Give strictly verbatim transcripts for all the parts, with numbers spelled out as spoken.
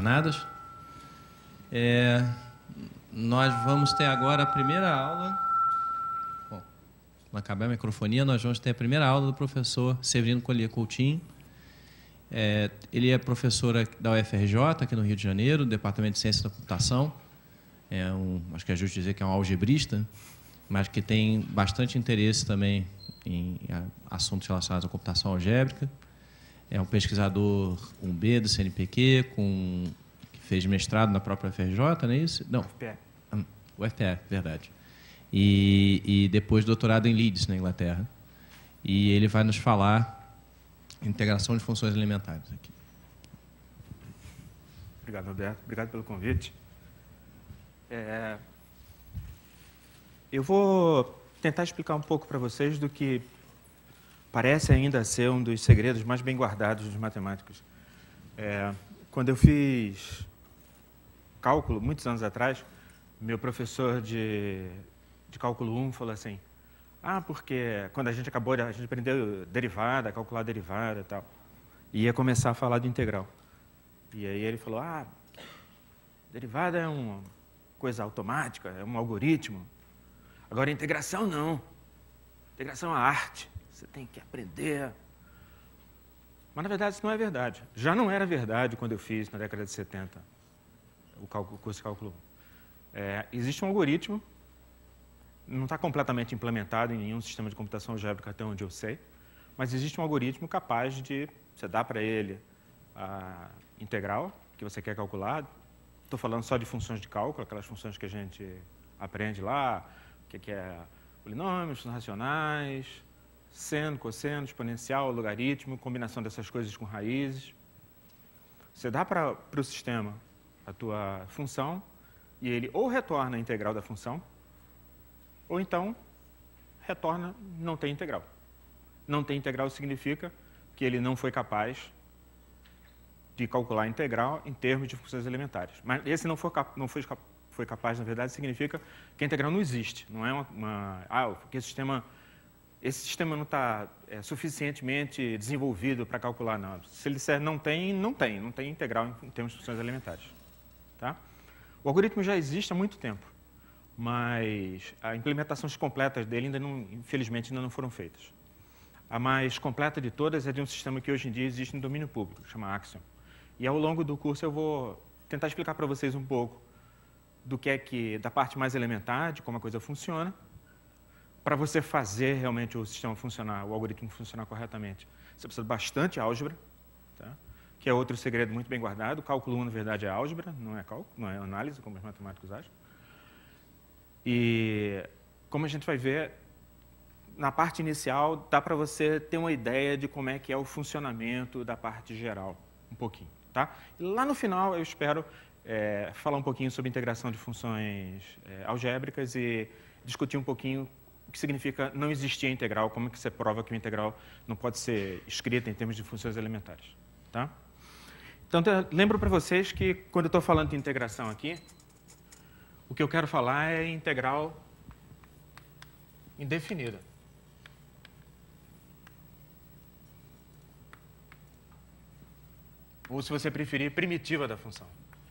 encarnadas. É, nós vamos ter agora a primeira aula. Bom, quando acabar a microfonia, nós vamos ter a primeira aula do professor Severino Collier Coutinho. É, ele é professor da U F R J, aqui no Rio de Janeiro, do Departamento de Ciência da Computação. É um, acho que é justo dizer que é um algebrista, mas que tem bastante interesse também em assuntos relacionados à computação algébrica. É um pesquisador um B do C N P Q, com, que fez mestrado na própria U F R J, não é isso? Não, U F P E. U F P E, verdade. E, e depois doutorado em Leeds, na Inglaterra. E ele vai nos falar integração de funções elementares aqui. Obrigado, Roberto. Obrigado pelo convite. É, eu vou tentar explicar um pouco para vocês do que parece ainda ser um dos segredos mais bem guardados dos matemáticos. É, quando eu fiz cálculo, muitos anos atrás, meu professor de, de cálculo um falou assim, ah, porque quando a gente acabou, a gente aprendeu derivada, calcular derivada e tal, e ia começar a falar de integral. E aí ele falou, ah, derivada é uma coisa automática, é um algoritmo. Agora, integração não. Integração é arte. Você tem que aprender. Mas, na verdade, isso não é verdade. Já não era verdade quando eu fiz, na década de setenta, o, cálculo, o curso de cálculo um. É, existe um algoritmo, não está completamente implementado em nenhum sistema de computação algébrica, até onde eu sei, mas existe um algoritmo capaz de, você dá para ele a integral que você quer calcular. Estou falando só de funções de cálculo, aquelas funções que a gente aprende lá, o que é polinômios, funções racionais, seno, cosseno, exponencial, logaritmo, combinação dessas coisas com raízes. Você dá para o sistema a tua função e ele ou retorna a integral da função, ou então retorna não tem integral. Não tem integral significa que ele não foi capaz de calcular a integral em termos de funções elementares. Mas esse não, for, não foi, foi capaz, na verdade, significa que a integral não existe. Não é uma... uma ah, porque esse sistema, esse sistema não está é, suficientemente desenvolvido para calcular, não. Se ele disser não tem, não tem. Não tem integral em, em termos de funções elementares. Tá? O algoritmo já existe há muito tempo, mas as implementações completas dele, ainda não, infelizmente, ainda não foram feitas. A mais completa de todas é de um sistema que hoje em dia existe no domínio público, chama Axiom. E ao longo do curso eu vou tentar explicar para vocês um pouco do que é que, da parte mais elementar, de como a coisa funciona, para você fazer realmente o sistema funcionar, o algoritmo funcionar corretamente. Você precisa de bastante álgebra, tá? Que é outro segredo muito bem guardado. O cálculo um, na verdade, é álgebra, não é cálculo, não é análise, como os matemáticos acham. E, como a gente vai ver, na parte inicial, dá para você ter uma ideia de como é que é o funcionamento da parte geral, um pouquinho. Tá? E lá no final, eu espero é, falar um pouquinho sobre integração de funções é, algébricas e discutir um pouquinho o que significa não existir a integral, como que você prova que a integral não pode ser escrita em termos de funções elementares. Tá? Então, lembro para vocês que, quando eu estou falando de integração aqui, o que eu quero falar é integral indefinida. Ou, se você preferir, primitiva da função.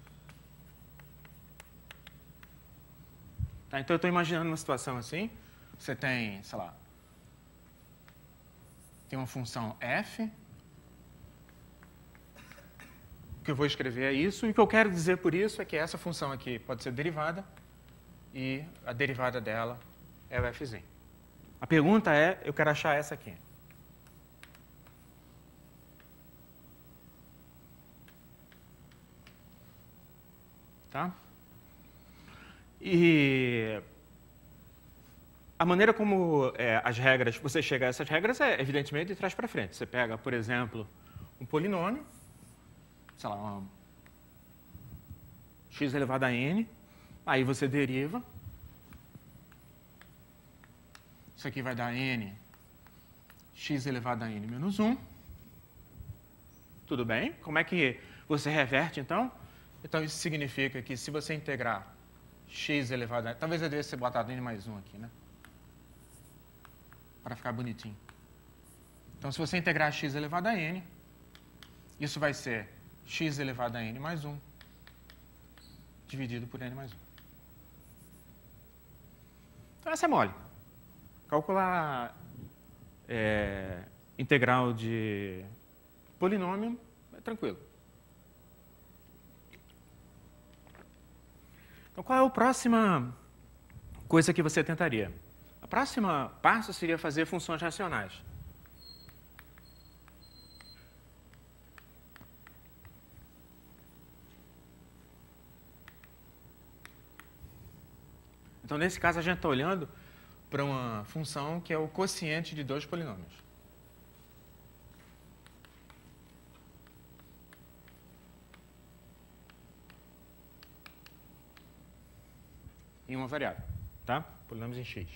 Tá, então, eu estou imaginando uma situação assim. Você tem, sei lá, tem uma função f. O que eu vou escrever é isso. E o que eu quero dizer por isso é que essa função aqui pode ser derivada e a derivada dela é o fzinho. A pergunta é, eu quero achar essa aqui. Tá? E a maneira como é, as regras, você chega a essas regras é, evidentemente, de trás para frente. Você pega, por exemplo, um polinômio, sei lá, uma x elevado a n, aí você deriva. Isso aqui vai dar n, x elevado a n menos um. Tudo bem? Como é que você reverte, então? Então, isso significa que se você integrar x elevado a n... Talvez eu devesse ter botado n mais um aqui, né? Para ficar bonitinho. Então, se você integrar x elevado a n, isso vai ser x elevado a n mais um dividido por n mais um. Então, essa é mole. Calcular é, integral de polinômio é tranquilo. Então, qual é a próxima coisa que você tentaria? A próxima passo seria fazer funções racionais. Então, nesse caso, a gente está olhando para uma função que é o quociente de dois polinômios. Em uma variável, tá? Polinômios em x.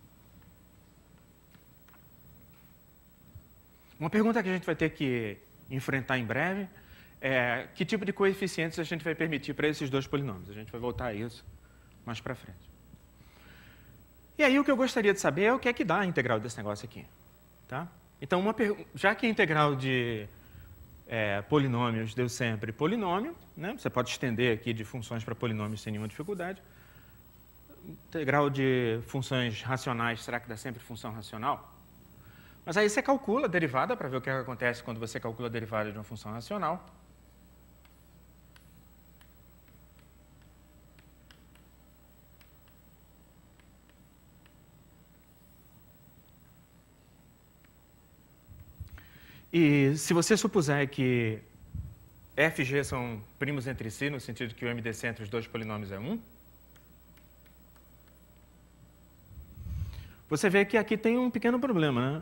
Uma pergunta que a gente vai ter que enfrentar em breve é que tipo de coeficientes a gente vai permitir para esses dois polinômios. A gente vai voltar a isso mais para frente. E aí o que eu gostaria de saber é o que é que dá a integral desse negócio aqui. Tá? Então, uma já que a integral de é, polinômios deu sempre polinômio, né? Você pode estender aqui de funções para polinômios sem nenhuma dificuldade. Integral de funções racionais, será que dá sempre função racional? Mas aí você calcula a derivada para ver o que acontece quando você calcula a derivada de uma função racional. E se você supuser que f e g são primos entre si, no sentido que o M D C entre os dois polinômios é um, você vê que aqui tem um pequeno problema, né?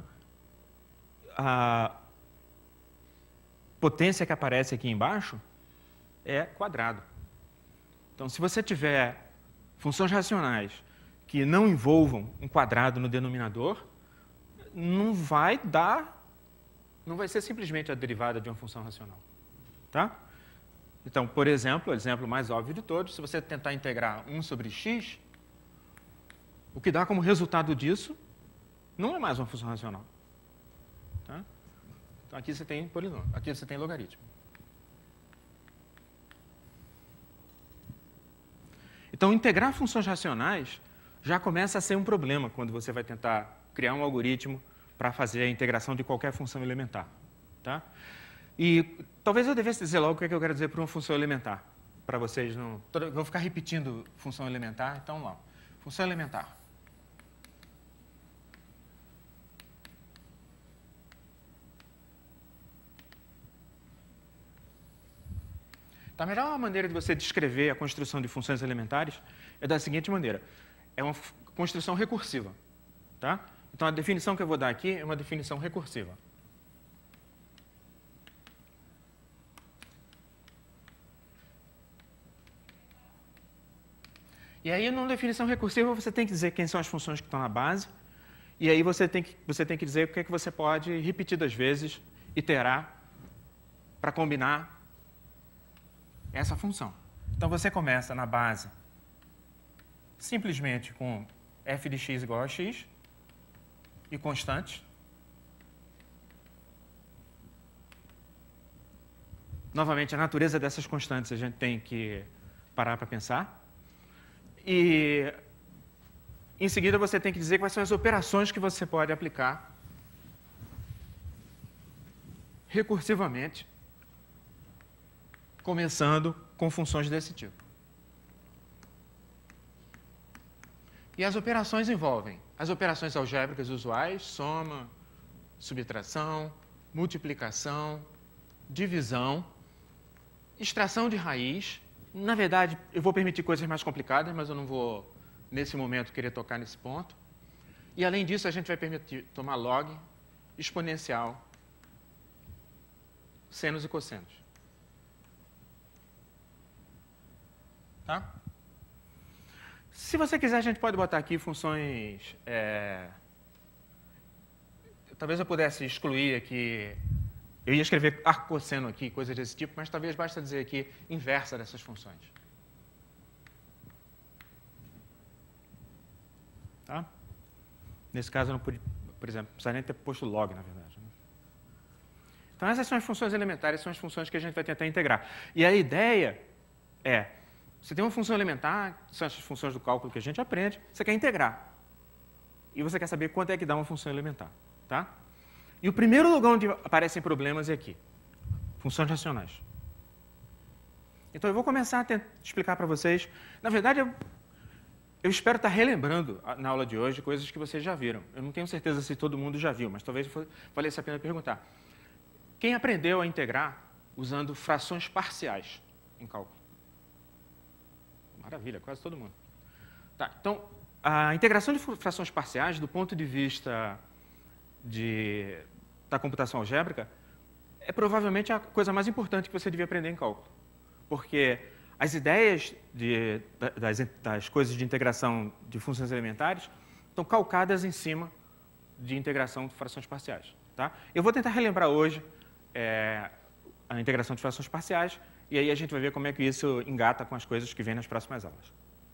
A potência que aparece aqui embaixo é quadrado. Então, se você tiver funções racionais que não envolvam um quadrado no denominador, não vai dar, não vai ser simplesmente a derivada de uma função racional. Tá? Então, por exemplo, o exemplo mais óbvio de todos, se você tentar integrar um sobre x, o que dá como resultado disso não é mais uma função racional. Tá? Então, aqui você tem polinômio, aqui você tem logaritmo. Então, integrar funções racionais já começa a ser um problema quando você vai tentar criar um algoritmo para fazer a integração de qualquer função elementar. Tá? E talvez eu devesse dizer logo o que, é que eu quero dizer por uma função elementar, para vocês não... Eu vou ficar repetindo função elementar, então vamos lá. Função elementar. Então, a melhor maneira de você descrever a construção de funções elementares é da seguinte maneira. É uma construção recursiva. Tá? Então, a definição que eu vou dar aqui é uma definição recursiva. E aí, numa definição recursiva, você tem que dizer quem são as funções que estão na base, e aí você tem que, você tem que dizer o que é que você pode, repetidas vezes, iterar para combinar essa função. Então, você começa na base simplesmente com f de x igual a x e constantes. Novamente, a natureza dessas constantes a gente tem que parar para pensar. E, em seguida, você tem que dizer quais são as operações que você pode aplicar recursivamente, começando com funções desse tipo. E as operações envolvem as operações algébricas usuais, soma, subtração, multiplicação, divisão, extração de raiz. Na verdade, eu vou permitir coisas mais complicadas, mas eu não vou, nesse momento, querer tocar nesse ponto. E, além disso, a gente vai permitir tomar log, exponencial, senos e cossenos. Tá? Se você quiser, a gente pode botar aqui funções... É... Talvez eu pudesse excluir aqui... Eu ia escrever arcosseno aqui, coisas desse tipo, mas talvez basta dizer aqui inversa dessas funções. Tá? Nesse caso, eu não pude, por exemplo, não precisaria nem ter posto log, na verdade. Né? Então, essas são as funções elementares, são as funções que a gente vai tentar integrar. E a ideia é Você tem uma função elementar, que são as funções do cálculo que a gente aprende, você quer integrar. E você quer saber quanto é que dá uma função elementar. Tá? E o primeiro lugar onde aparecem problemas é aqui. Funções racionais. Então, eu vou começar a tentar explicar para vocês. Na verdade, eu, eu espero estar relembrando na aula de hoje coisas que vocês já viram. Eu não tenho certeza se todo mundo já viu, mas talvez valesse a pena perguntar. Quem aprendeu a integrar usando frações parciais em cálculo? Maravilha, quase todo mundo. Tá, então, a integração de frações parciais, do ponto de vista de, da computação algébrica, é provavelmente a coisa mais importante que você devia aprender em cálculo. Porque as ideias de, das, das coisas de integração de funções elementares estão calcadas em cima de integração de frações parciais. Tá? Eu vou tentar relembrar hoje é, a integração de frações parciais, e aí a gente vai ver como é que isso engata com as coisas que vêm nas próximas aulas.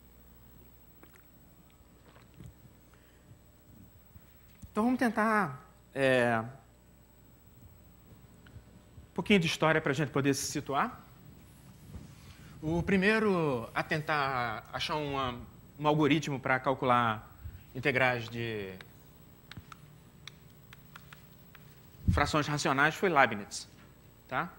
Então, vamos tentar é, um pouquinho de história para a gente poder se situar. O primeiro a tentar achar uma, um algoritmo para calcular integrais de frações racionais foi Leibniz. Tá?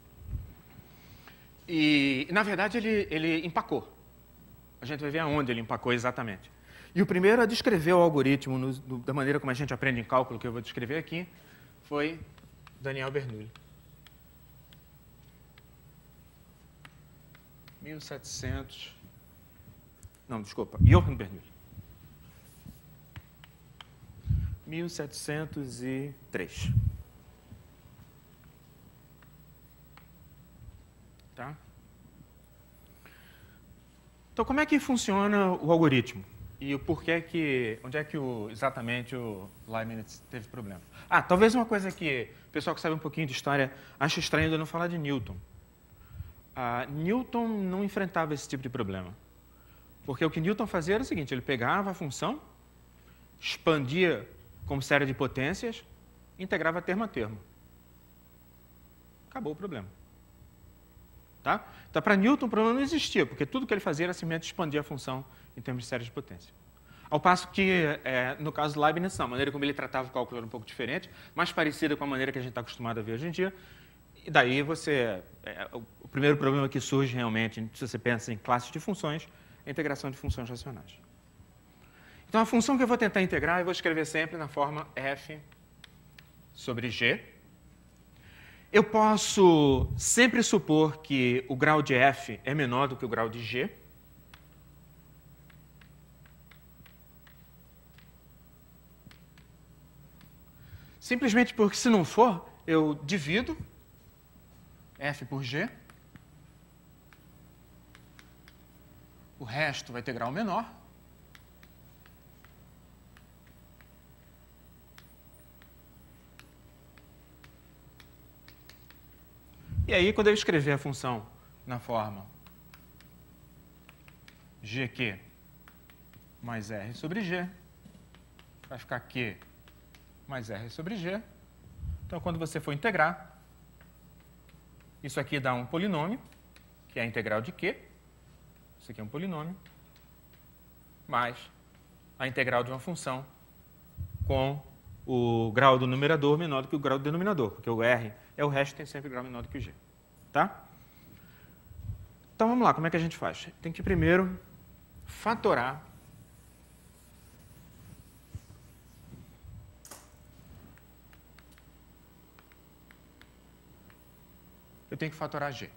E, na verdade, ele, ele empacou. A gente vai ver aonde ele empacou exatamente. E o primeiro a descrever o algoritmo no, no, da maneira como a gente aprende em cálculo, que eu vou descrever aqui, foi Daniel Bernoulli. mil e setecentos... Não, desculpa, Johann Bernoulli. mil setecentos e três. Tá? Então, como é que funciona o algoritmo? E o porquê que, onde é que o, exatamente o Leibniz teve problema? Ah, talvez uma coisa que o pessoal que sabe um pouquinho de história acha estranho ainda não falar de Newton. Ah, Newton não enfrentava esse tipo de problema. Porque o que Newton fazia era o seguinte, ele pegava a função, expandia como série de potências, e integrava termo a termo. Acabou o problema. Tá? Então, para Newton, o problema não existia, porque tudo que ele fazia era simplesmente expandir a função em termos de série de potência. Ao passo que, é, no caso do Leibniz, não, a maneira como ele tratava o cálculo era um pouco diferente, mais parecida com a maneira que a gente está acostumado a ver hoje em dia. E daí você... É, o primeiro problema que surge realmente, se você pensa em classes de funções, é a integração de funções racionais. Então, a função que eu vou tentar integrar, eu vou escrever sempre na forma f sobre g. Eu posso sempre supor que o grau de f é menor do que o grau de g. Simplesmente porque, se não for, eu divido f por g. O resto vai ter grau menor. E aí, quando eu escrever a função na forma gq mais r sobre g, vai ficar q mais r sobre g. Então, quando você for integrar, isso aqui dá um polinômio, que é a integral de q. Isso aqui é um polinômio, mais a integral de uma função com o grau do numerador menor do que o grau do denominador, porque o r é o resto, tem sempre grau menor do que o g. Tá? Então, vamos lá, como é que a gente faz? Tem que primeiro fatorar eu tenho que fatorar g.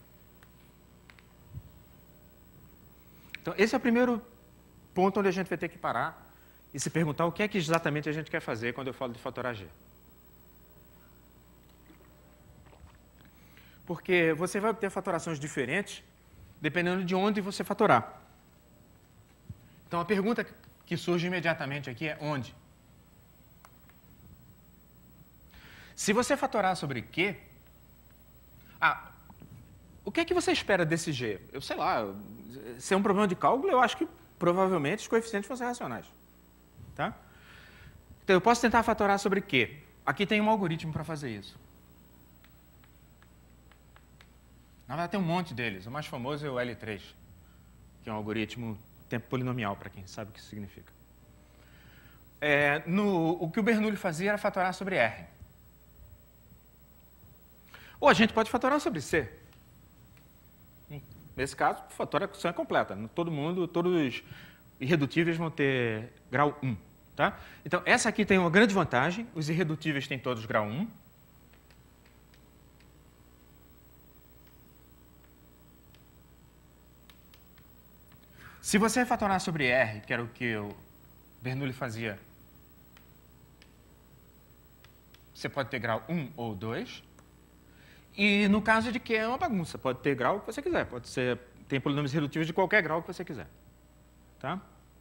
Então, esse é o primeiro ponto onde a gente vai ter que parar e se perguntar o que é que exatamente a gente quer fazer quando eu falo de fatorar g. Porque você vai obter fatorações diferentes dependendo de onde você fatorar. Então, a pergunta que surge imediatamente aqui é onde? Se você fatorar sobre Q, ah, o que é que você espera desse G? Eu sei lá, se é um problema de cálculo, eu acho que provavelmente os coeficientes vão ser racionais. Tá? Então, eu posso tentar fatorar sobre Q. Aqui tem um algoritmo para fazer isso. Na verdade, tem um monte deles. O mais famoso é o L três. que é um algoritmo tempo polinomial, para quem sabe o que isso significa. É, no, o que o Bernoulli fazia era fatorar sobre R. Ou a gente pode fatorar sobre C. Nesse caso, a fatoração é completa. Todo mundo, todos os irredutíveis vão ter grau um. Tá? Então, essa aqui tem uma grande vantagem. Os irredutíveis têm todos grau um. Se você fatorar sobre R, que era o que o Bernoulli fazia, você pode ter grau um ou dois. E no caso de Q é uma bagunça, pode ter grau que você quiser, pode ser, tem polinômios irredutíveis de qualquer grau que você quiser. Tá?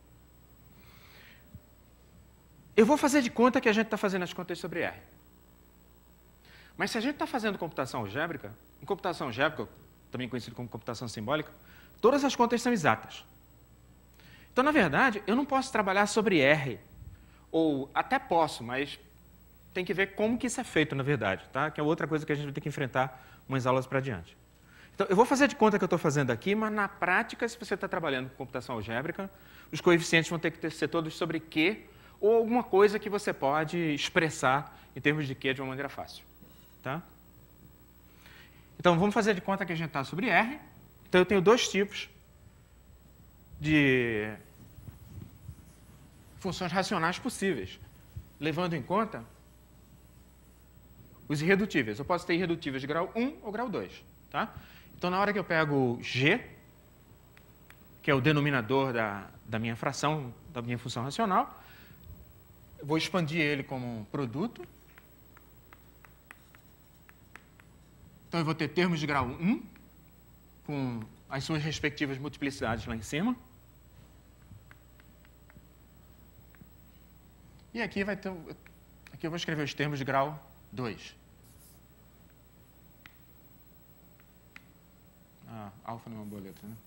Eu vou fazer de conta que a gente está fazendo as contas sobre R. Mas se a gente está fazendo computação algébrica, em computação algébrica, também conhecido como computação simbólica, todas as contas são exatas. Então, na verdade, eu não posso trabalhar sobre R, ou até posso, mas tem que ver como que isso é feito, na verdade, tá? Que é outra coisa que a gente vai ter que enfrentar umas aulas para adiante. Então, eu vou fazer de conta que eu estou fazendo aqui, mas na prática, se você está trabalhando com computação algébrica, os coeficientes vão ter que ter, ser todos sobre Q, ou alguma coisa que você pode expressar em termos de Q de uma maneira fácil. Tá? Então, vamos fazer de conta que a gente está sobre R. Então, eu tenho dois tipos de funções racionais possíveis, levando em conta os irredutíveis. Eu posso ter irredutíveis de grau um ou grau dois. Tá? Então, na hora que eu pego G, que é o denominador da, da minha fração, da minha função racional, eu vou expandir ele como um produto. Então, eu vou ter termos de grau um, com as suas respectivas multiplicidades lá em cima. E aqui, vai ter, aqui eu vou escrever os termos de grau dois. Ah, alfa não é uma boa letra, né?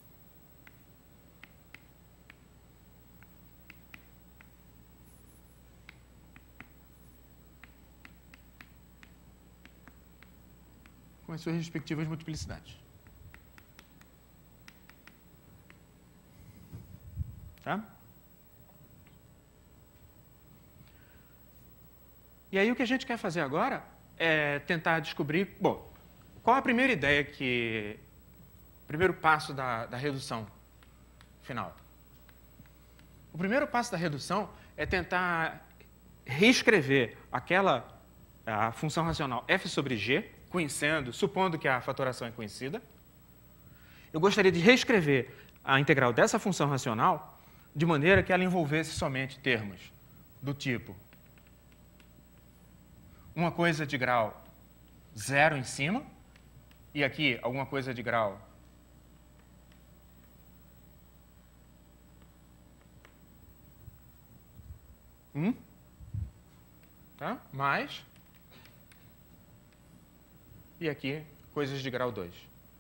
Com as suas respectivas multiplicidades. Tá? E aí o que a gente quer fazer agora é tentar descobrir, bom, qual a primeira ideia que, o primeiro passo da, da redução final? O primeiro passo da redução é tentar reescrever aquela a função racional f sobre g, conhecendo, supondo que a fatoração é conhecida. Eu gostaria de reescrever a integral dessa função racional de maneira que ela envolvesse somente termos do tipo uma coisa de grau zero em cima, e aqui alguma coisa de grau um, tá? Mais, e aqui coisas de grau dois.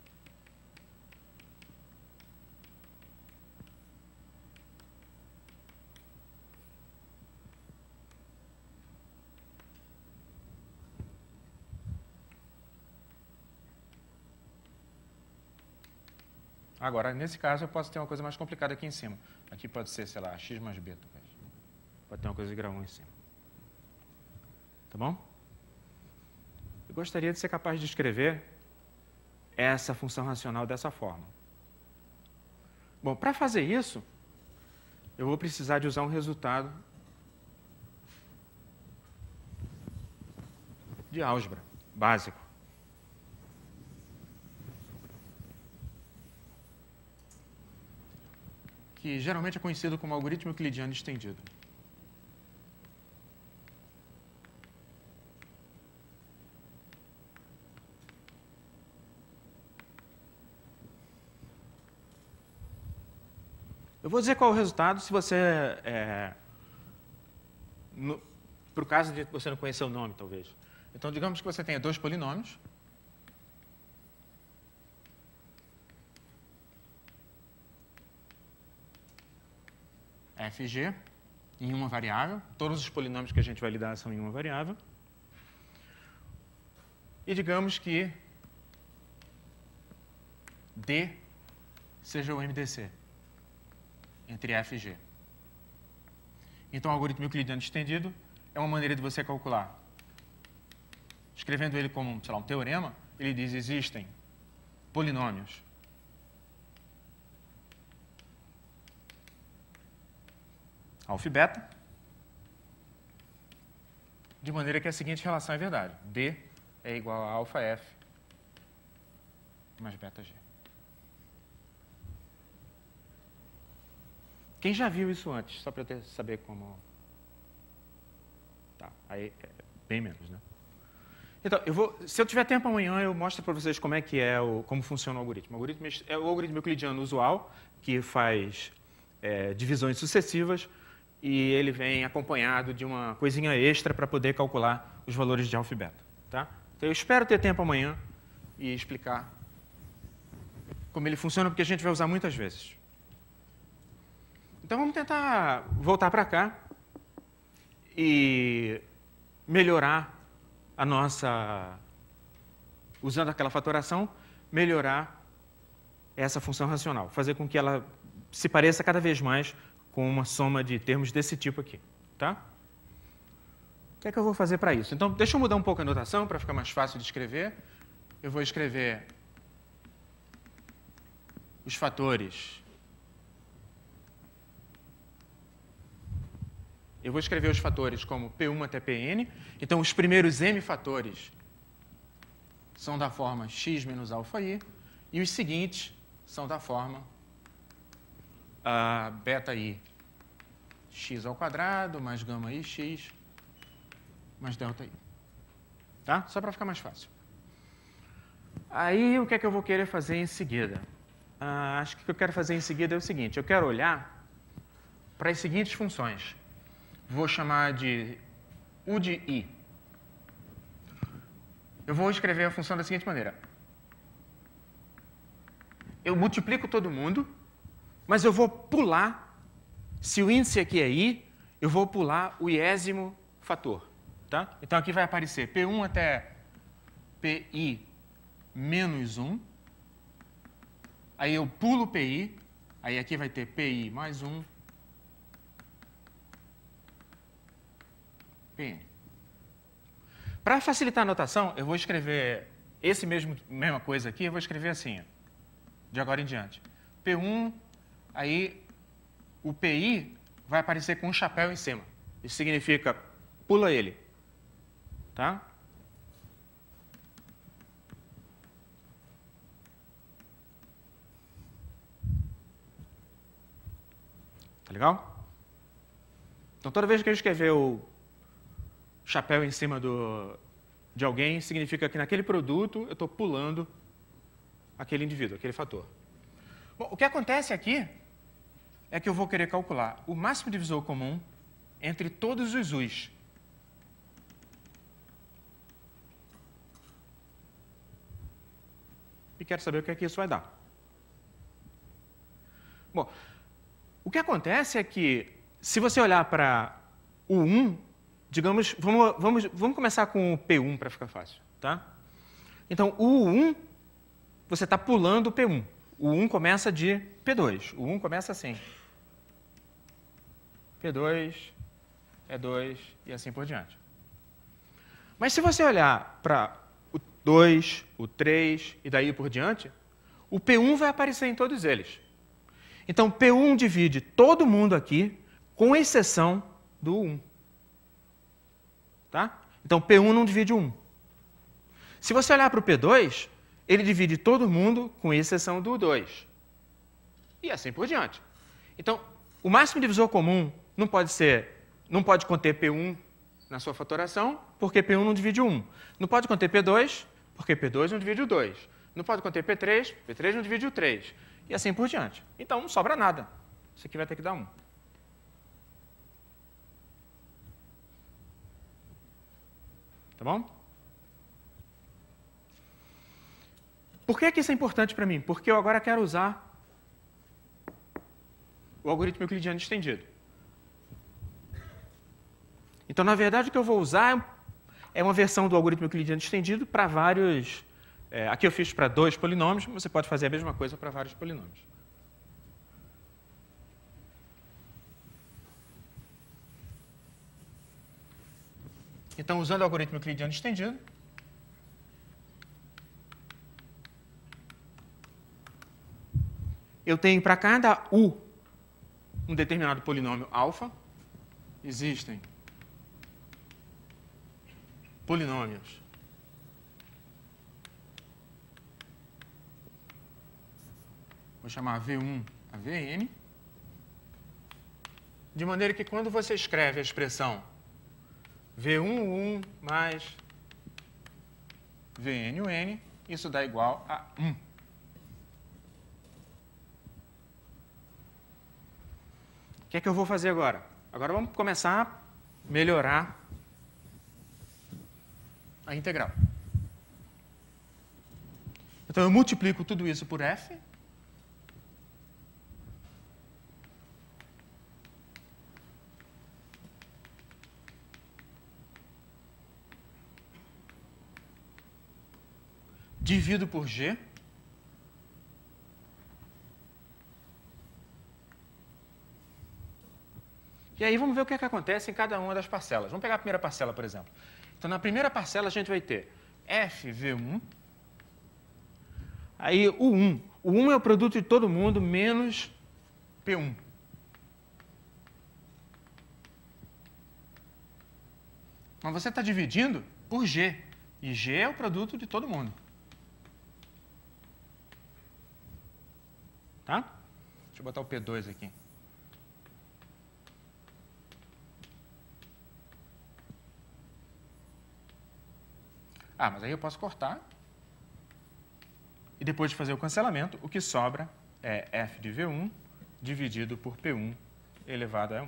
Agora, nesse caso, eu posso ter uma coisa mais complicada aqui em cima. Aqui pode ser, sei lá, x mais b, talvez. Pode ter uma coisa de grau um em cima. Tá bom? Eu gostaria de ser capaz de escrever essa função racional dessa forma. Bom, para fazer isso, eu vou precisar de usar um resultado de álgebra básico. Que geralmente é conhecido como algoritmo euclidiano estendido. Eu vou dizer qual é o resultado se você, é, para o caso de você não conhecer o nome, talvez. Então, digamos que você tenha dois polinômios. Fg, em uma variável. Todos os polinômios que a gente vai lidar são em uma variável. E digamos que D seja o M D C. entre F e G. Então, o algoritmo euclidiano estendido é uma maneira de você calcular. Escrevendo ele como, sei lá, um teorema, ele diz que existem polinômios alfa e beta, de maneira que a seguinte relação é verdade. D é igual a alfa F mais beta G. Quem já viu isso antes? Só para eu ter, saber como... Tá, aí é bem menos, né? Então, eu vou, se eu tiver tempo amanhã, eu mostro para vocês como é que é, o, como funciona o algoritmo. O algoritmo é o algoritmo euclidiano usual, que faz é, divisões sucessivas, e ele vem acompanhado de uma coisinha extra para poder calcular os valores de alfa e beta. Tá? Então, eu espero ter tempo amanhã e explicar como ele funciona, porque a gente vai usar muitas vezes. Então, vamos tentar voltar para cá e melhorar a nossa, usando aquela fatoração, melhorar essa função racional, fazer com que ela se pareça cada vez mais com uma soma de termos desse tipo aqui. Tá? O que é que eu vou fazer para isso? Então, deixa eu mudar um pouco a notação para ficar mais fácil de escrever. Eu vou escrever os fatores. Eu vou escrever os fatores como P um até Pn. Então, os primeiros m fatores são da forma x menos alfa i, e os seguintes são da forma uh, beta i x ao quadrado mais gama i x mais delta i. Tá? Só para ficar mais fácil. Aí, o que é que eu vou querer fazer em seguida? Uh, acho que o que eu quero fazer em seguida é o seguinte. Eu quero olhar para as seguintes funções. Vou chamar de U de I. Eu vou escrever a função da seguinte maneira. Eu multiplico todo mundo, mas eu vou pular, se o índice aqui é I, eu vou pular o iésimo fator. Tá? Então, aqui vai aparecer P um até Pi menos um. Aí eu pulo Pi, aí aqui vai ter Pi mais um. Pn. Para facilitar a notação, eu vou escrever esse mesmo mesma coisa aqui, eu vou escrever assim, de agora em diante. P um, aí o Pi vai aparecer com um chapéu em cima. Isso significa, pula ele. Tá? Tá legal? Então, toda vez que eu escrever o chapéu em cima do, de alguém, significa que naquele produto eu estou pulando aquele indivíduo, aquele fator. Bom, o que acontece aqui é que eu vou querer calcular o máximo divisor comum entre todos os U's. E quero saber o que é que isso vai dar. Bom, o que acontece é que, se você olhar para o um, digamos, vamos, vamos, vamos começar com o P um para ficar fácil. Tá? Então, o U um, você está pulando o P um. O um começa de P dois. O um começa assim. P dois, E dois e assim por diante. Mas se você olhar para o dois, o três e daí por diante, o P um vai aparecer em todos eles. Então, P um divide todo mundo aqui, com exceção do um. Tá? Então, P um não divide o um. Se você olhar para o P dois, ele divide todo mundo, com exceção do dois. E assim por diante. Então, o máximo divisor comum não pode ser, não pode conter P um na sua fatoração, porque P um não divide o um. Não pode conter P dois, porque P dois não divide o dois. Não pode conter P três, P três não divide o três. E assim por diante. Então, não sobra nada. Isso aqui vai ter que dar um. Tá bom? Por que, que isso é importante para mim? Porque eu agora quero usar o algoritmo euclidiano estendido. Então, na verdade, o que eu vou usar é uma versão do algoritmo euclidiano estendido para vários... É, aqui eu fiz para dois polinômios, você pode fazer a mesma coisa para vários polinômios. Então, usando o algoritmo euclidiano estendido, eu tenho para cada U um determinado polinômio alfa. Existem polinômios vou chamar V um a Vn, de maneira que quando você escreve a expressão V um U um mais Vn U N, isso dá igual a um. O que é que eu vou fazer agora? Agora vamos começar a melhorar a integral. Então, eu multiplico tudo isso por f. Divido por g. E aí vamos ver o que é que acontece em cada uma das parcelas. Vamos pegar a primeira parcela, por exemplo. Então, na primeira parcela, a gente vai ter f v um. Aí, o um. O um é o produto de todo mundo menos P um. Mas você está dividindo por G. E G é o produto de todo mundo. Tá? Deixa eu botar o P dois aqui. Ah, mas aí eu posso cortar. E depois de fazer o cancelamento, o que sobra é f de V um dividido por P um elevado a um.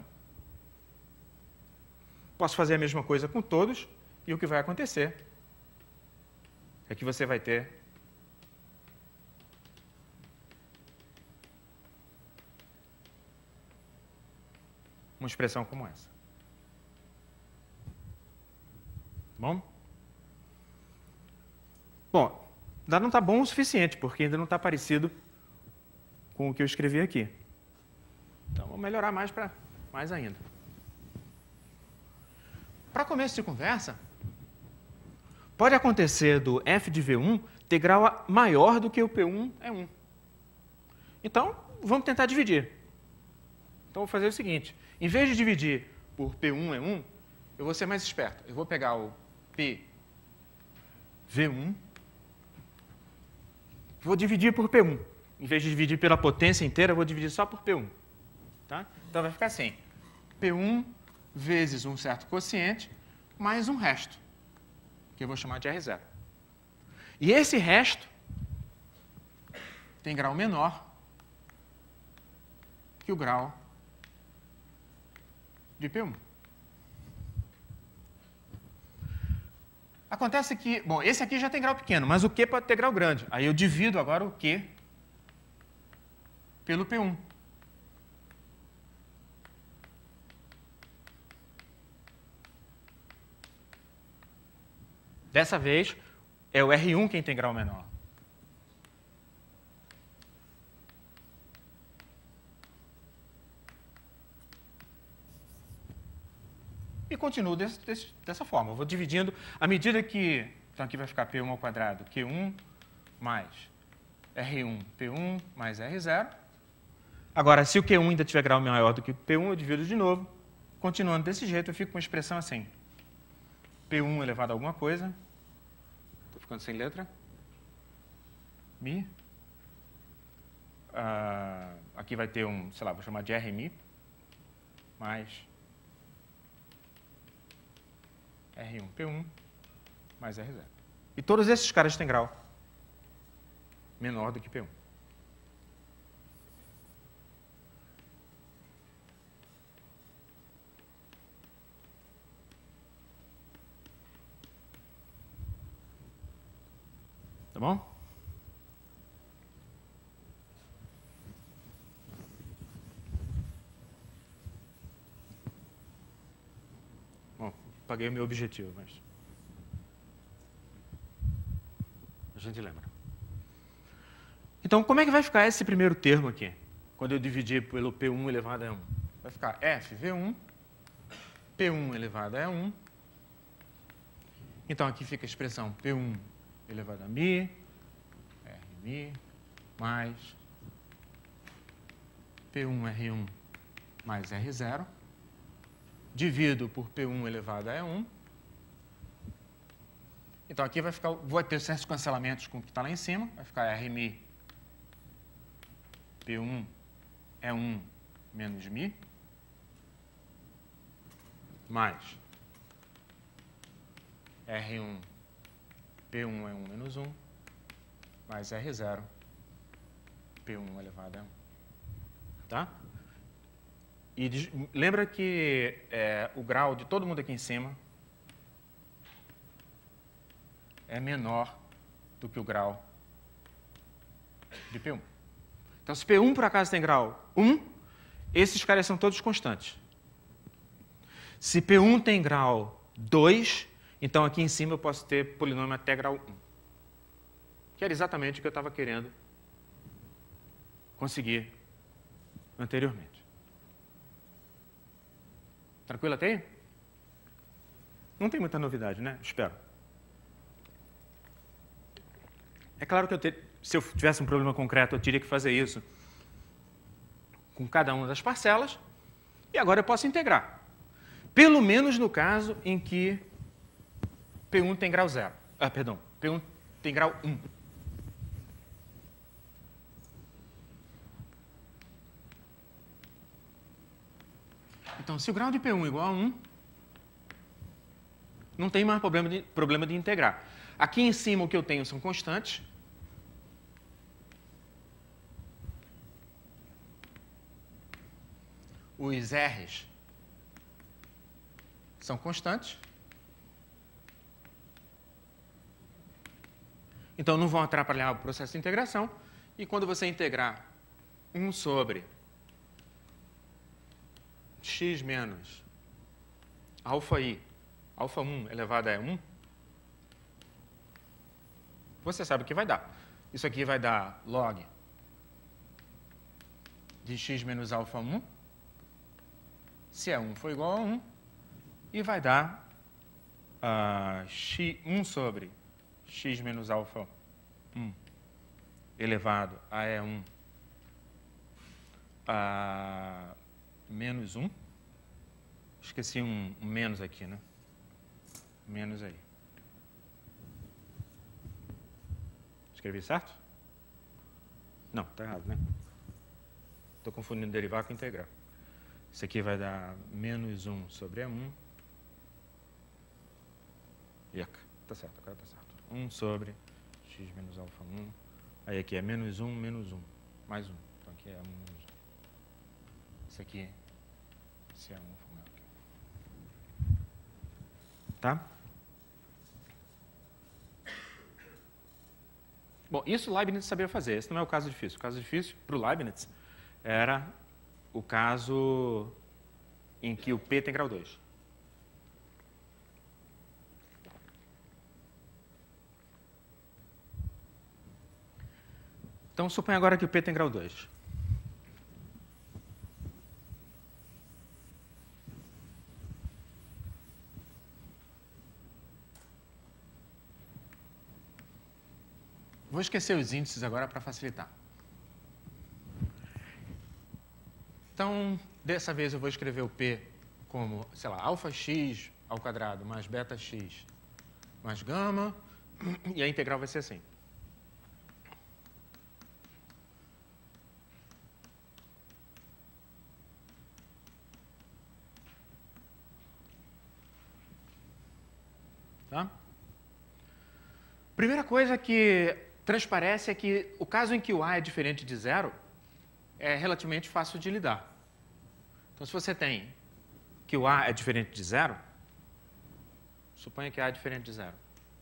Posso fazer a mesma coisa com todos, e o que vai acontecer é que você vai ter uma expressão como essa. Bom? Bom, ainda não está bom o suficiente, porque ainda não está parecido com o que eu escrevi aqui. Então, vou melhorar mais para mais ainda. Para começo de conversa, pode acontecer do f de V um ter grau maior do que o P um é um. Então, vamos tentar dividir. Então, vou fazer o seguinte. Em vez de dividir por P um é um, eu vou ser mais esperto. Eu vou pegar o P V um, vou dividir por P um. Em vez de dividir pela potência inteira, eu vou dividir só por P um. Tá? Então, vai ficar assim. P um vezes um certo quociente, mais um resto, que eu vou chamar de R zero. E esse resto tem grau menor que o grau de P um. Acontece que, bom, esse aqui já tem grau pequeno, mas o Q pode ter grau grande. Aí eu divido agora o Q pelo P um. Dessa vez, é o R um quem tem grau menor. E continuo desse, desse, dessa forma. Eu vou dividindo, à medida que... Então, aqui vai ficar P um ao quadrado, Q um mais R um, P um mais R zero. Agora, se o Q um ainda tiver grau maior do que o P um, eu divido de novo. Continuando desse jeito, eu fico com uma expressão assim. P um elevado a alguma coisa. Estou ficando sem letra. Mi. Ah, aqui vai ter um, sei lá, vou chamar de R mi. Mais R um, P um, mais R zero. E todos esses caras têm grau menor do que P um. Tá bom? Bom, paguei o meu objetivo, mas a gente lembra. Então, como é que vai ficar esse primeiro termo aqui? Quando eu dividir pelo P um elevado a um. Vai ficar F V um, P um elevado a um, Então, aqui fica a expressão P um elevado a mi, R mi, mais P um R um mais R zero, divido por P um elevado a E um. Então, aqui vai ficar, vou ter certos cancelamentos com o que está lá em cima, vai ficar R mi, P um E um menos mi, mais R um, P um E um menos um, mais R zero, P um elevado a um. Tá? E diz, lembra que é, o grau de todo mundo aqui em cima é menor do que o grau de P um. Então, se P um por acaso tem grau um, esses caras são todos constantes. Se P um tem grau dois, então aqui em cima eu posso ter polinômio até grau um. Que era exatamente o que eu estava querendo conseguir anteriormente. Tranquilo até aí? Não tem muita novidade, né? Espero. É claro que eu ter, se eu tivesse um problema concreto, eu teria que fazer isso com cada uma das parcelas, e agora eu posso integrar. Pelo menos no caso em que P um tem grau zero. Ah, perdão, P um tem grau um. Então, se o grau de P um é igual a um, não tem mais problema de, problema de integrar. Aqui em cima o que eu tenho são constantes. Os R's são constantes. Então, não vão atrapalhar o processo de integração. E quando você integrar um sobre x menos alfa i, alfa um elevado a E um, você sabe o que vai dar. Isso aqui vai dar log de x menos alfa um, se E um for igual a um, e vai dar uh, x, um sobre x menos alfa um elevado a E um a menos um. Esqueci um, um menos aqui, né? Menos aí. Escrevi certo? Não, está errado, né? Estou confundindo derivar com integral. Isso aqui vai dar menos um sobre E um. Eca, está certo, agora está certo. um sobre x menos alfa um. Aí aqui é menos um, menos um. Mais um. Então aqui é um menos um. Isso aqui, se é um, for aqui. Tá? Bom, isso o Leibniz sabia fazer. Esse não é o caso difícil. O caso difícil, para o Leibniz, era o caso em que o P tem grau dois. Então, suponha agora que o P tem grau dois. Vou esquecer os índices agora para facilitar. Então, dessa vez eu vou escrever o P como, sei lá, alfa x ao quadrado mais beta x mais gama, e a integral vai ser assim. Tá? Primeira coisa que transparece é que o caso em que o A é diferente de zero é relativamente fácil de lidar. Então, se você tem que o A é diferente de zero, suponha que A é diferente de zero.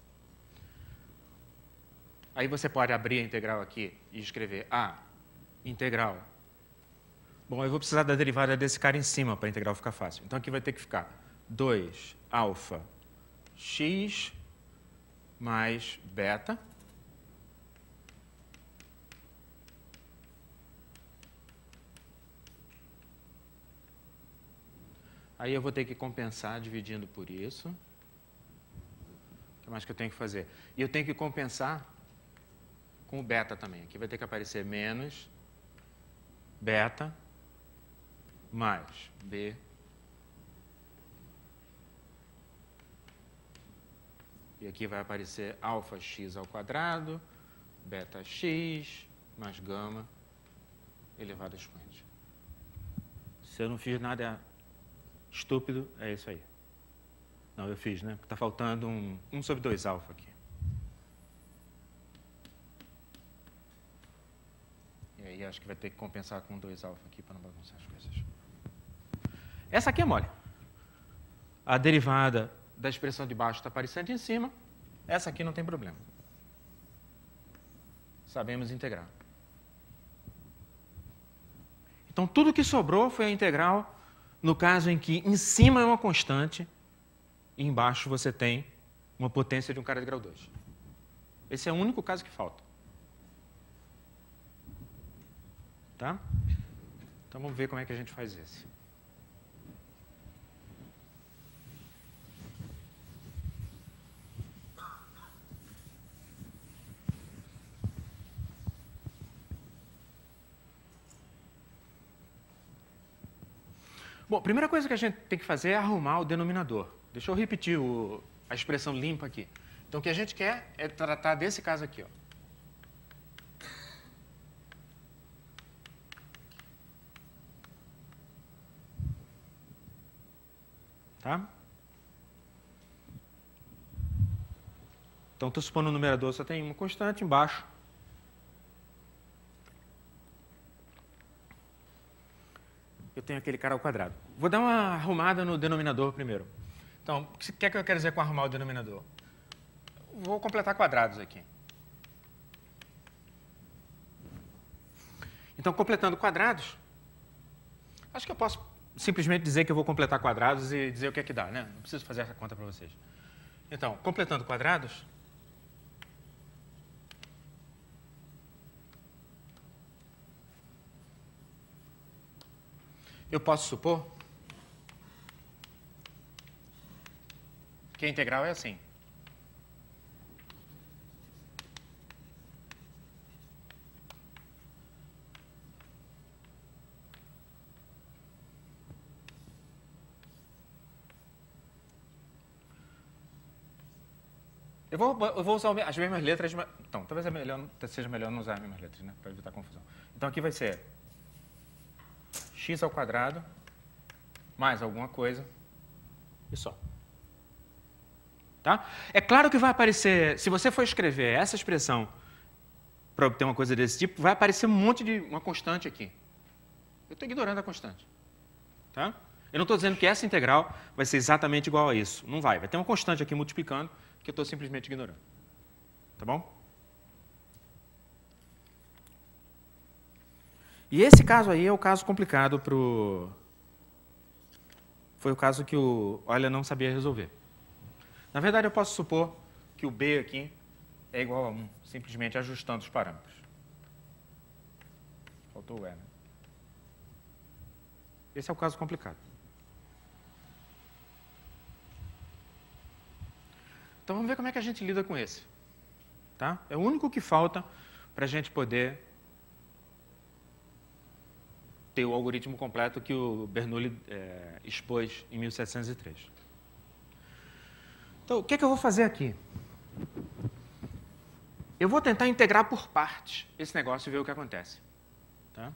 Aí você pode abrir a integral aqui e escrever A integral. Bom, eu vou precisar da derivada desse cara em cima para a integral ficar fácil. Então, aqui vai ter que ficar dois alfa x mais beta aí eu vou ter que compensar dividindo por isso, que mais que eu tenho que fazer? E eu tenho que compensar com o beta também. Aqui vai ter que aparecer menos beta mais B e aqui vai aparecer alfa x ao quadrado, beta x mais gama elevado a expoente. Se eu não fiz nada estúpido, é isso aí. Não, eu fiz, né? Está faltando um, um sobre dois alfa aqui. E aí acho que vai ter que compensar com dois alfa aqui para não bagunçar as coisas. Essa aqui é mole. A derivada da expressão de baixo está aparecendo em cima. Essa aqui não tem problema. Sabemos integrar. Então, tudo que sobrou foi a integral no caso em que em cima é uma constante e embaixo você tem uma potência de um cara de grau dois. Esse é o único caso que falta. Tá? Então, vamos ver como é que a gente faz esse. Bom, a primeira coisa que a gente tem que fazer é arrumar o denominador. Deixa eu repetir o, a expressão limpa aqui. Então, o que a gente quer é tratar desse caso aqui, ó. Tá? Então, estou supondo o numerador só tem uma constante embaixo. Eu tenho aquele cara ao quadrado. Vou dar uma arrumada no denominador primeiro. Então, o que é que eu quero dizer com arrumar o denominador? Vou completar quadrados aqui. Então, completando quadrados, acho que eu posso simplesmente dizer que eu vou completar quadrados e dizer o que é que dá, né? Não preciso fazer essa conta para vocês. Então, completando quadrados, eu posso supor que a integral é assim. Eu vou, eu vou usar as mesmas letras, mas, então, talvez é melhor, seja melhor não usar as mesmas letras, né, para evitar confusão. Então, aqui vai ser x ao quadrado mais alguma coisa e só. Tá? É claro que vai aparecer, se você for escrever essa expressão para obter uma coisa desse tipo, vai aparecer um monte de uma constante aqui. Eu estou ignorando a constante. Tá? Eu não estou dizendo que essa integral vai ser exatamente igual a isso. Não vai. Vai ter uma constante aqui multiplicando que eu estou simplesmente ignorando. Tá bom? E esse caso aí é o caso complicado para o... Foi o caso que o Euler não sabia resolver. Na verdade, eu posso supor que o B aqui é igual a um, simplesmente ajustando os parâmetros. Faltou o E, né? Esse é o caso complicado. Então, vamos ver como é que a gente lida com esse. Tá? É o único que falta para a gente poder ter o algoritmo completo que o Bernoulli é, expôs em mil setecentos e três. Então, o que é que eu vou fazer aqui? Eu vou tentar integrar por partes esse negócio e ver o que acontece. Tá?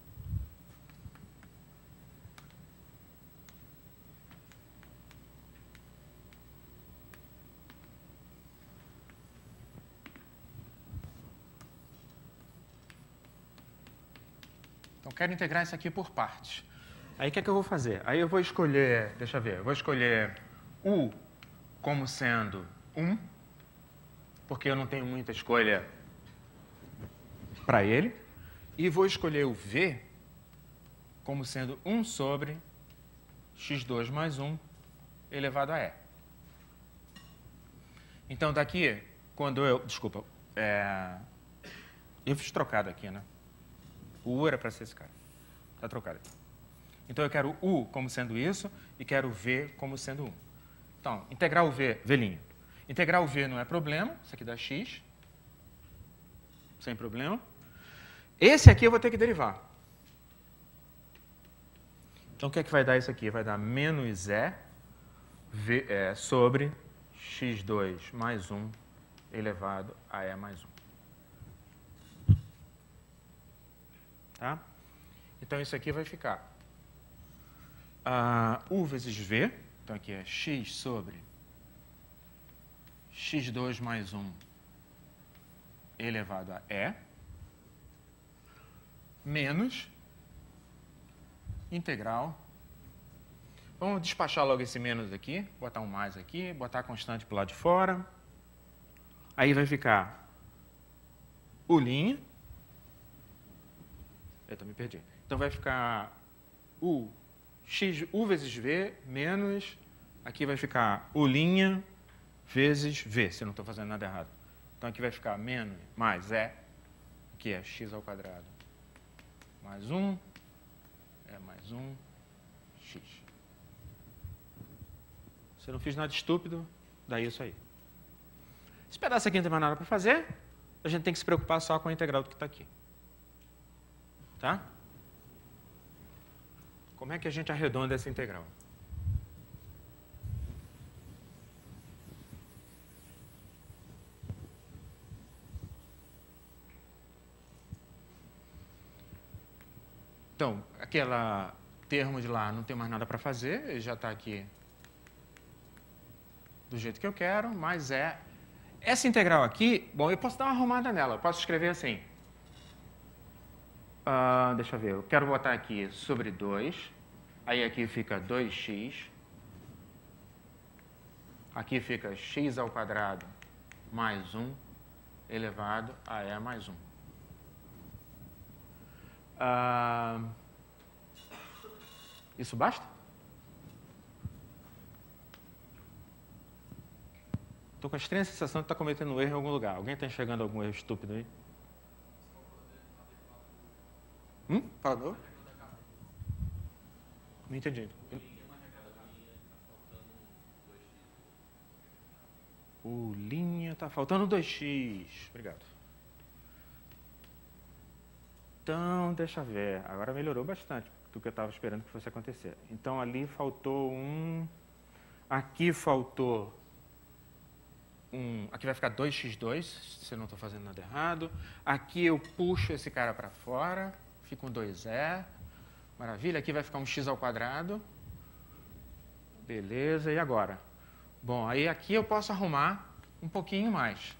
Então, quero integrar isso aqui por partes. Aí, o que é que eu vou fazer? Aí, eu vou escolher, deixa eu ver, eu vou escolher U como sendo um, porque eu não tenho muita escolha para ele, e vou escolher o V como sendo um sobre x dois mais um elevado a E. Então, daqui, quando eu... Desculpa, é, eu fiz trocado aqui, né? O U era para ser esse cara. Está trocado aqui. Então, eu quero U como sendo isso e quero V como sendo um. Então, integrar o V, velhinho. Integral v não é problema, isso aqui dá x, sem problema. Esse aqui eu vou ter que derivar. Então, o que é que vai dar isso aqui? Vai dar menos e v, é, sobre x dois mais um elevado a e mais um. Tá? Então, isso aqui vai ficar uh, u vezes v, então aqui é x sobre x dois mais um elevado a e, menos integral. Vamos despachar logo esse menos aqui, botar um mais aqui, botar a constante para o lado de fora. Aí vai ficar u'. Eita, me perdi. Então vai ficar u, x, u vezes v menos, aqui vai ficar u' vezes v, se eu não estou fazendo nada errado. Então aqui vai ficar menos, mais e, que é x ao quadrado, mais um, é mais um, x. Se eu não fiz nada estúpido, dá isso aí. Esse pedaço aqui não tem mais nada para fazer, a gente tem que se preocupar só com a integral do que está aqui. Tá? Como é que a gente arredonda essa integral? Então, aquela termo de lá não tem mais nada para fazer, ele já está aqui do jeito que eu quero, mas é... Essa integral aqui, bom, eu posso dar uma arrumada nela, eu posso escrever assim. Uh, deixa eu ver, eu quero botar aqui sobre dois, aí aqui fica dois x, aqui fica x ao quadrado mais um elevado a e mais um. Uh, isso basta? Estou com a estranha sensação de estar cometendo um erro em algum lugar. Alguém está enxergando algum erro estúpido aí? Hum? Fala de novo? Não entendi. O linha está faltando dois x. Obrigado. Então, deixa eu ver. Agora melhorou bastante do que eu estava esperando que fosse acontecer. Então, ali faltou um... Aqui faltou um... Aqui vai ficar dois x dois, se eu não estou fazendo nada errado. Aqui eu puxo esse cara para fora, fica um dois e. Maravilha. Aqui vai ficar um x ao quadrado. Beleza. E agora? Bom, aí aqui eu posso arrumar um pouquinho mais.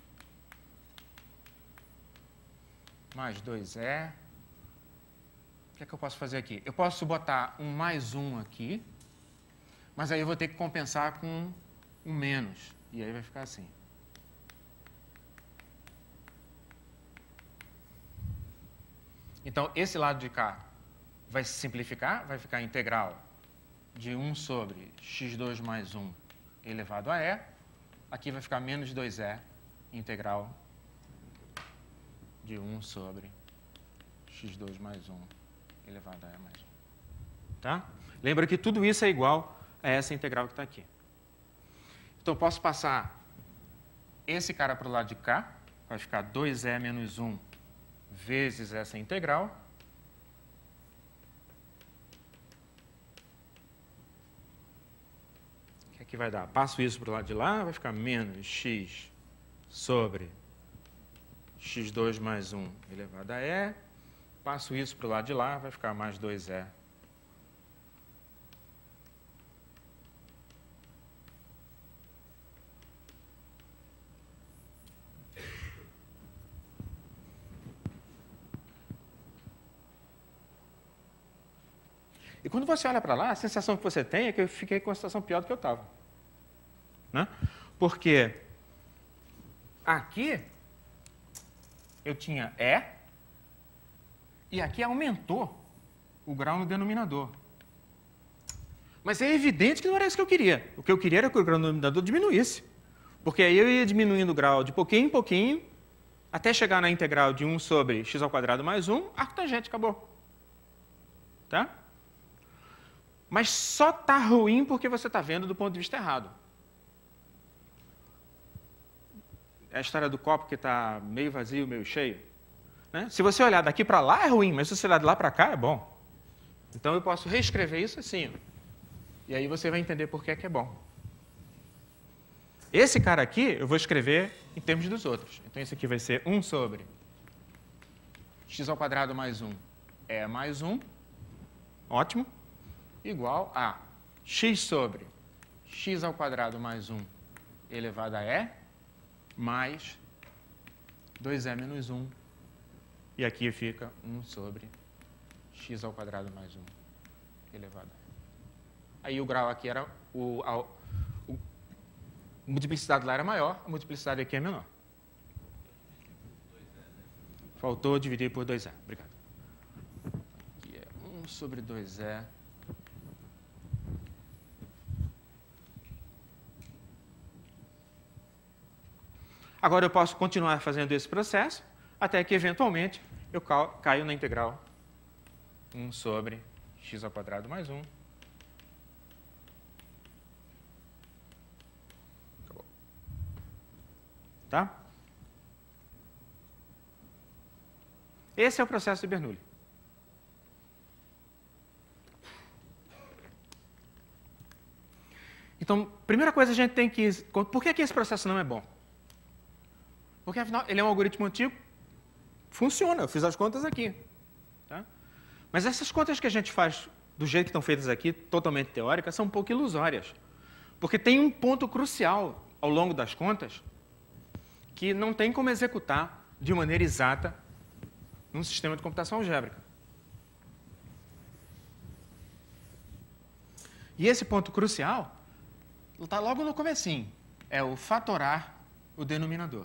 Mais dois e. O que é que eu posso fazer aqui? Eu posso botar um mais um aqui, mas aí eu vou ter que compensar com um menos. E aí vai ficar assim. Então, esse lado de cá vai se simplificar, vai ficar integral de um sobre x dois mais um elevado a e. Aqui vai ficar menos dois e integral de um sobre x dois mais um elevado a e mais um. Tá? Lembra que tudo isso é igual a essa integral que está aqui. Então, eu posso passar esse cara para o lado de cá, vai ficar dois e menos um vezes essa integral. O que é que vai dar? Passo isso para o lado de lá, vai ficar menos x sobre x dois mais um elevado a e. Passo isso para o lado de lá, vai ficar mais dois e. E quando você olha para lá, a sensação que você tem é que eu fiquei com uma situação pior do que eu estava. Né? Porque aqui eu tinha E, e aqui aumentou o grau no denominador. Mas é evidente que não era isso que eu queria. O que eu queria era que o grau no denominador diminuísse. Porque aí eu ia diminuindo o grau de pouquinho em pouquinho, até chegar na integral de um sobre x ao quadrado mais um, arco tangente, acabou. Tá? Mas só está ruim porque você está vendo do ponto de vista errado. é a história do copo que está meio vazio, meio cheio. Né? Se você olhar daqui para lá é ruim, mas se você olhar de lá para cá é bom. Então eu posso reescrever isso assim. Ó. E aí você vai entender por que é que é bom. Esse cara aqui eu vou escrever em termos dos outros. Então esse aqui vai ser um sobre x ao quadrado mais um é mais um, ótimo, igual a x sobre x ao quadrado mais um elevado a e mais dois e menos um. E aqui fica um sobre x ao quadrado mais um elevado a e. Aí o grau aqui era, o, a, o, a multiplicidade lá era maior, a multiplicidade aqui é menor. Faltou dividir por dois e. Obrigado. Aqui é um sobre dois e. Agora eu posso continuar fazendo esse processo, até que, eventualmente, eu caio na integral um sobre x ao quadrado mais um. Acabou. Tá? Esse é o processo de Bernoulli. Então, primeira coisa a gente tem que... Por que que esse processo não é bom? Porque, afinal, ele é um algoritmo antigo, funciona, eu fiz as contas aqui. Tá? Mas essas contas que a gente faz do jeito que estão feitas aqui, totalmente teóricas, são um pouco ilusórias. Porque tem um ponto crucial ao longo das contas que não tem como executar de maneira exata num sistema de computação algébrica. E esse ponto crucial está logo no comecinho. É o fatorar o denominador.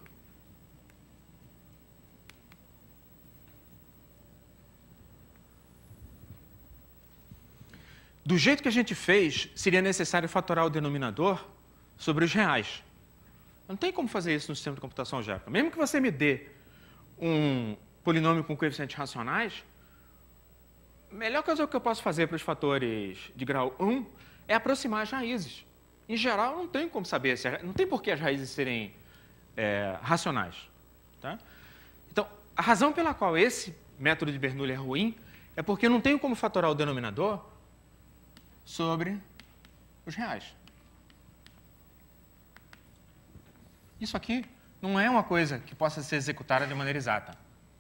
Do jeito que a gente fez, seria necessário fatorar o denominador sobre os reais. Não tem como fazer isso no sistema de computação algébrica. Mesmo que você me dê um polinômio com coeficientes racionais, a melhor coisa que eu posso fazer para os fatores de grau um é aproximar as raízes. Em geral, não tem como saber, se, não tem por que as raízes serem é, racionais. Tá? Então, a razão pela qual esse método de Bernoulli é ruim é porque eu não tenho como fatorar o denominador sobre os reais. Isso aqui não é uma coisa que possa ser executada de maneira exata.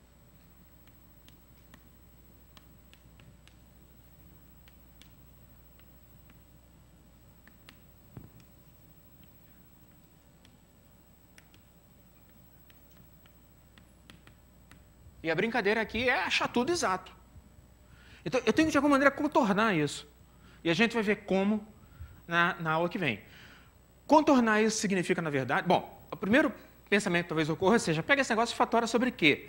E a brincadeira aqui é achar tudo exato. Então, eu tenho que, de alguma maneira, contornar isso. E a gente vai ver como na, na aula que vem. Contornar isso significa, na verdade... Bom, o primeiro pensamento que talvez ocorra seja, pega esse negócio e fatora sobre quê?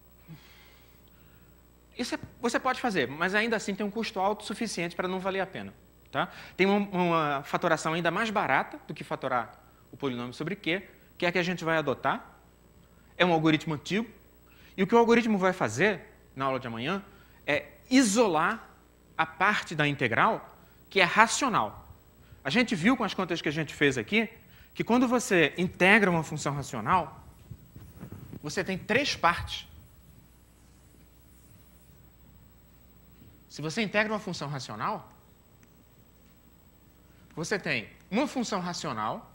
Isso é, você pode fazer, mas ainda assim tem um custo alto suficiente para não valer a pena. Tá? Tem uma, uma fatoração ainda mais barata do que fatorar o polinômio sobre quê, que é a que a gente vai adotar. É um algoritmo antigo. E o que o algoritmo vai fazer, na aula de amanhã, é isolar a parte da integral que é racional. A gente viu com as contas que a gente fez aqui, que quando você integra uma função racional, você tem três partes. Se você integra uma função racional, você tem uma função racional,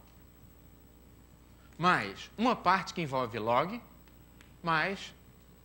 mais uma parte que envolve log, mais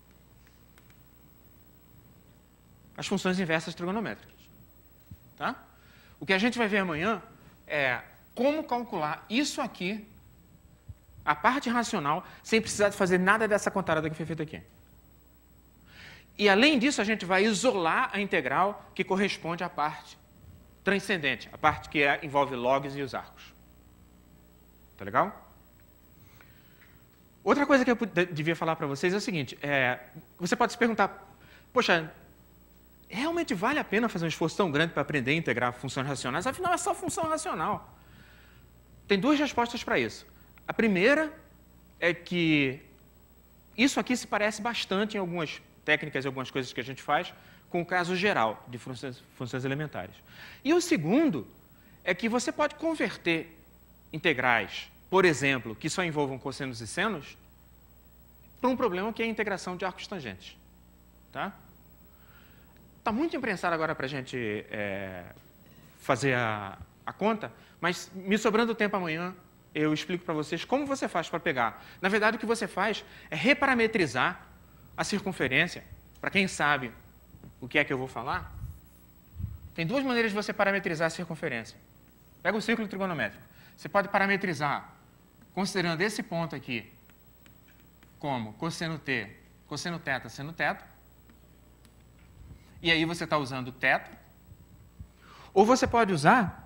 as funções inversas trigonométricas. Tá? O que a gente vai ver amanhã é como calcular isso aqui, a parte racional, sem precisar de fazer nada dessa contada que foi feita aqui. E, além disso, a gente vai isolar a integral que corresponde à parte transcendente, a parte que é, envolve logs e os arcos. Tá legal? Outra coisa que eu devia falar para vocês é o seguinte, é, você pode se perguntar, poxa, realmente vale a pena fazer um esforço tão grande para aprender a integrar funções racionais? Afinal, é só função racional. Tem duas respostas para isso. A primeira é que isso aqui se parece bastante em algumas técnicas e algumas coisas que a gente faz com o caso geral de funções, funções elementares. E o segundo é que você pode converter integrais por exemplo, que só envolvam cossenos e senos, para um problema que é a integração de arcos tangentes. Tá? Está muito imprensado agora para a gente é, fazer a, a conta, mas me sobrando tempo amanhã, eu explico para vocês como você faz para pegar. Na verdade, o que você faz é reparametrizar a circunferência. Para quem sabe o que é que eu vou falar, tem duas maneiras de você parametrizar a circunferência. Pega o círculo trigonométrico. Você pode parametrizar considerando esse ponto aqui como cosseno T, cosseno θ, seno θ. E aí você está usando θ. Ou você pode usar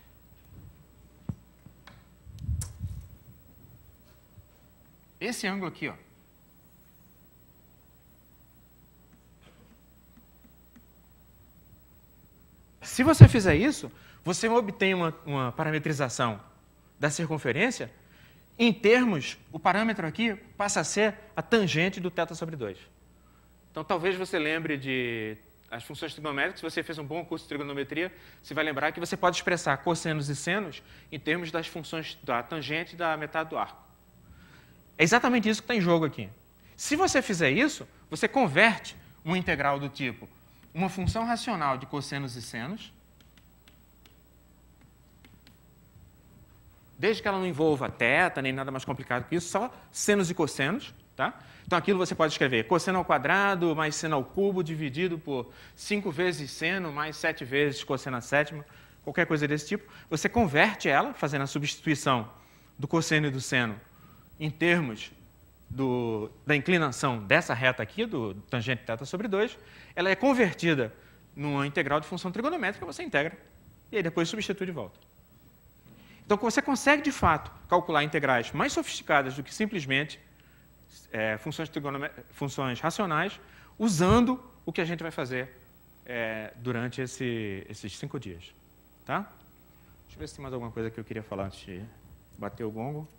esse ângulo aqui, ó. Se você fizer isso, você obtém uma, uma parametrização da circunferência. Em termos, o parâmetro aqui passa a ser a tangente do θ sobre dois. Então, talvez você lembre de as funções trigonométricas. Se você fez um bom curso de trigonometria, você vai lembrar que você pode expressar cossenos e senos em termos das funções da tangente da metade do arco. É exatamente isso que está em jogo aqui. Se você fizer isso, você converte uma integral do tipo uma função racional de cossenos e senos, desde que ela não envolva θ, nem nada mais complicado que isso, só senos e cossenos. Tá? Então, aquilo você pode escrever cosseno ao quadrado mais seno ao cubo dividido por cinco vezes seno mais sete vezes cosseno à sétima, qualquer coisa desse tipo. Você converte ela, fazendo a substituição do cosseno e do seno em termos do, da inclinação dessa reta aqui, do tangente θ sobre dois, ela é convertida numa integral de função trigonométrica, você integra, e aí depois substitui de volta. Então, você consegue, de fato, calcular integrais mais sofisticadas do que simplesmente é, funções, funções racionais, usando o que a gente vai fazer é, durante esse, esses cinco dias. Tá? Deixa eu ver se tem mais alguma coisa que eu queria falar antes de bater o gongo.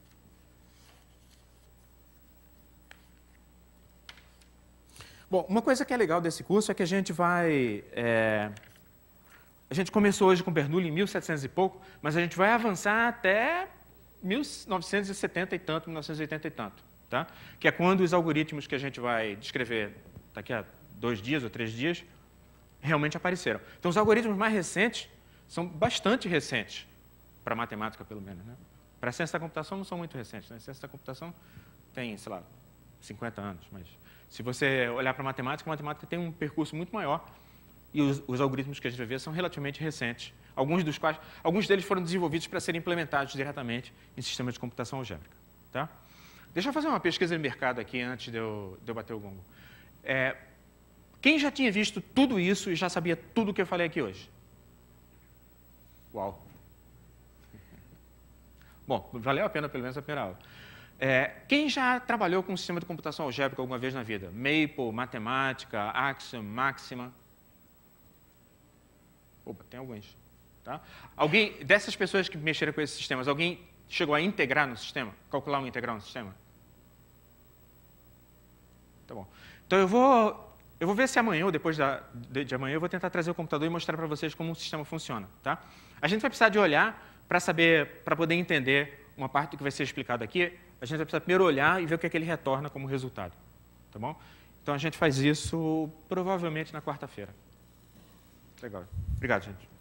Bom, uma coisa que é legal desse curso é que a gente vai... É, a gente começou hoje com Bernoulli em mil e setecentos e pouco, mas a gente vai avançar até mil novecentos e setenta e tanto, mil novecentos e oitenta e tanto, tá? Que é quando os algoritmos que a gente vai descrever daqui a dois dias ou três dias realmente apareceram. Então, os algoritmos mais recentes são bastante recentes, para a matemática, pelo menos. Né? Para a ciência da computação, não são muito recentes. Né? A ciência da computação tem, sei lá, cinquenta anos, mas se você olhar para a matemática, a matemática tem um percurso muito maior e os, os algoritmos que a gente vai ver são relativamente recentes, alguns dos quais, alguns deles foram desenvolvidos para serem implementados diretamente em sistemas de computação algébrica. Tá? Deixa eu fazer uma pesquisa de mercado aqui antes de eu, de eu bater o gongo. É, quem já tinha visto tudo isso e já sabia tudo o que eu falei aqui hoje? Uau! Bom, valeu a pena pelo menos a primeira aula. É, quem já trabalhou com um sistema de computação algébrica alguma vez na vida? Maple, matemática, Axiom, Maxima? Opa, tem alguns. Tá? Alguém, dessas pessoas que mexeram com esses sistemas, alguém chegou a integrar no sistema? Calcular uma integral no sistema? Tá bom. Então, eu vou, eu vou ver se amanhã ou depois da, de, de amanhã eu vou tentar trazer o computador e mostrar para vocês como o sistema funciona. Tá? A gente vai precisar de olhar para saber, para poder entender uma parte do que vai ser explicado aqui. A gente vai precisar primeiro olhar e ver o que é que ele retorna como resultado. Tá bom? Então, a gente faz isso provavelmente na quarta-feira. Legal. Obrigado, gente.